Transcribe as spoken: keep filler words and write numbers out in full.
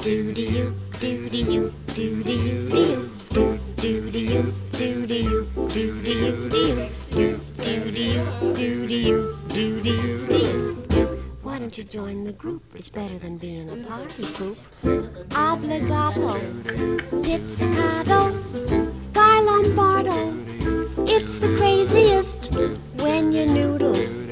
do-de-you, do-de-you, do-de-you, do-de-you, do-de-you, do-de-you, do-de-you, do-de-you, do-de-you, do-de-you, do-de-you, do-de-you. Why don't you join the group? It's better than being a party poop. Obligato, pizzicato, Guy Lombardo. It's the craziest when you noodle.